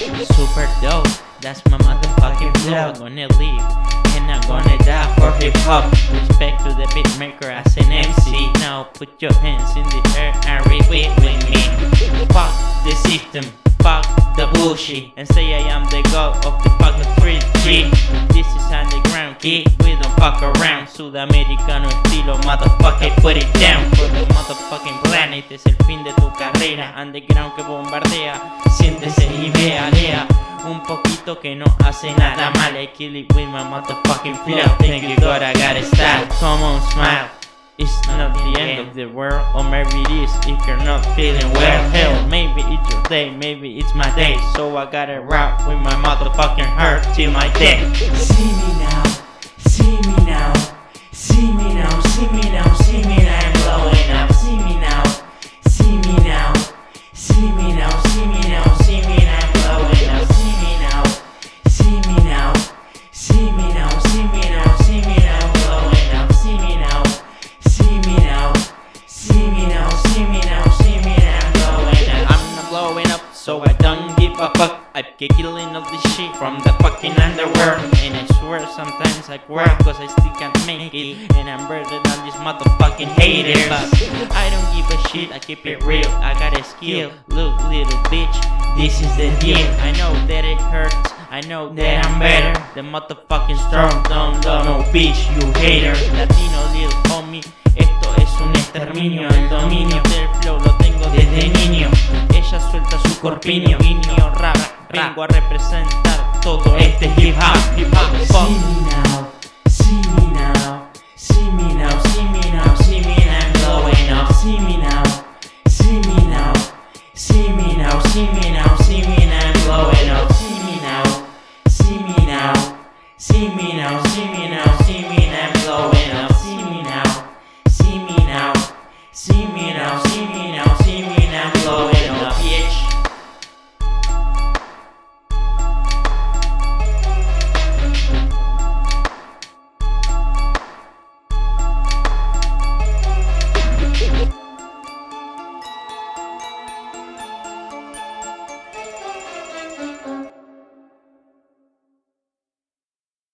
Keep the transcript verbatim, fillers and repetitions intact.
Super dope, that's my motherfucking flow. Gonna live and I'm gonna die for hip hop. Respect to the beat maker as an M C. Now put your hands in the air and repeat with me. Fuck the system, fuck the bullshit, and say I am the god of the fucking street G. This is underground kid, we don't fuck around. Sudamericano estilo, motherfucker, put it down. For the motherfucking planet, es el fin de tu carrera. Underground que bombardea, siéntese y vea, lea un poquito que no hace nada mal. I kill it with my motherfucking flow. Thank you God, I got a style. Come on, smile. It's not the end of the world, or maybe it is if you're not feeling well. Hell, maybe it's your day, maybe it's my day. So I gotta rock with my motherfucking heart till my death. See me now, see me now, see me now, see me now, see me now, I'm blowing up. See me now, see me now, see me now, see me now, see me now, I'm blowing up. See me now, see me now, see me now, see me now, see me now, I'm blowing up. See me now. See me now, see me now, see me now, see me now, I'm blowing up. I'm not blowing up, so I don't give a fuck. I keep killing all this shit from the fucking underworld. And I swear sometimes I cry cause I still can't make it. And I'm better than these motherfucking haters. But I don't give a shit, I keep it real. I got a skill, look little bitch, this is the deal. I know that it hurts, I know that I'm better. The motherfucking strong, don't love no bitch, you hater. Latino little homie, esto es un exterminio. El dominio del flow lo tengo desde niño. Ella suelta su corpiño, niño rap. Vengo a representar todo este hip hop, hip hop. See me now, see me now, see me now, see me now, see me now, I'm blowing up. See me now, see me now, see me now, see me now, see me now, I'm blowing up. See me now, see me now, see me now, see me now, see